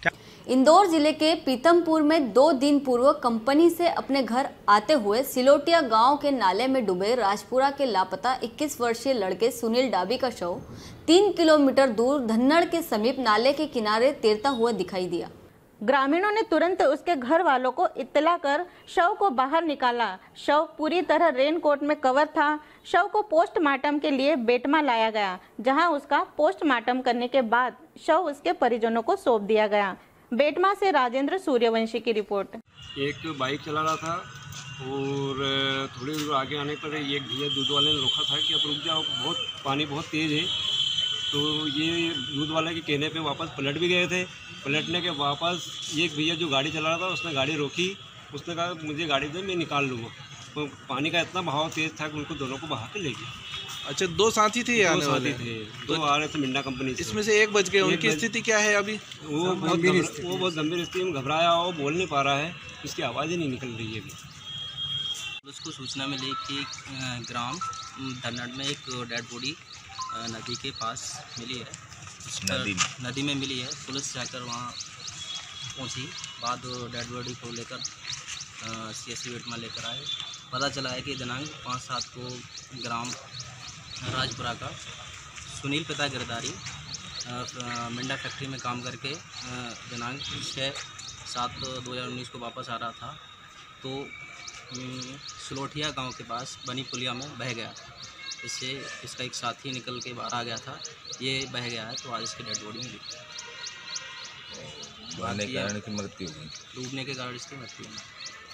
इंदौर जिले के पीतमपुर में 2 दिन पूर्व कंपनी से अपने घर आते हुए सिलोटिया गांव के नाले में डूबे राजपुरा के लापता 21 वर्षीय लड़के सुनील डाबी का शव 3 किलोमीटर दूर धन्नड़ के समीप नाले के किनारे तैरता हुआ दिखाई दिया। ग्रामीणों ने तुरंत उसके घर वालों को इत्तला कर शव को बाहर निकाला। शव पूरी तरह रेनकोट में कवर था। शव को पोस्टमार्टम के लिए बेटमा लाया गया, जहां उसका पोस्टमार्टम करने के बाद शव उसके परिजनों को सौंप दिया गया। बेटमा से राजेंद्र सूर्यवंशी की रिपोर्ट। एक बाइक चला रहा था और थोड़ी दूर आगे आने पर एक भैया दूध वाले ने रोका था कि अब रुक जाओ, पानी बहुत तेज़ है। तो ये दूध वाले के कहने पे वापस पलट भी गए थे। पलटने के वापस एक भैया जो गाड़ी चला रहा था उसने गाड़ी रोकी। उसने कहा मुझे गाड़ी दे, मैं निकाल लूँगा। तो पानी का इतना बहाव तेज़ था कि उनको दोनों को बहा के ले गया। अच्छा, 2 साथी थे आने वाले थे, 2 आ रहे थे मिंडा कंपनी से। इसमें से एक बच गए। उनकी स्थिति क्या है अभी? वो बहुत गंभीर स्थिति में घबराया हो, बोल नहीं पा रहा है, उसकी आवाज़ ही नहीं निकल रही है अभी। उसको सूचना मिली कि ग्राम धन्नड़ में एक डेड बॉडी नदी के पास मिली है। नदी में मिली है। पुलिस जाकर वहाँ पहुँची, बाद डेड बॉडी को लेकर CSC बेटमा लेकर आए। पता चला है कि दिनांक 5/7 को ग्राम राजपुरा का सुनील पिता गिरदारी मिंडा फैक्ट्री में काम करके दिनांक 6/7/2019 को वापस आ रहा था, तो सिलोटिया गांव के पास बनी पुलिया में बह गया। इससे इसका एक साथी निकल के बाहर आ गया था, ये बह गया है, तो आज इसकी डेड बॉडी मिली। बहने के कारण की मृत्यु हुई। डूबने के कारण इसकी मृत्यु हुई।